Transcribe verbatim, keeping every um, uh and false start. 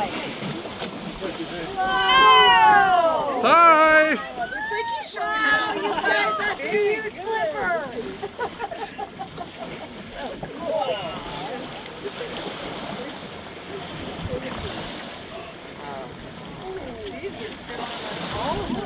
Wow! Hi! Looks like he's showing wow, you guys, that's a huge flipper! So cool.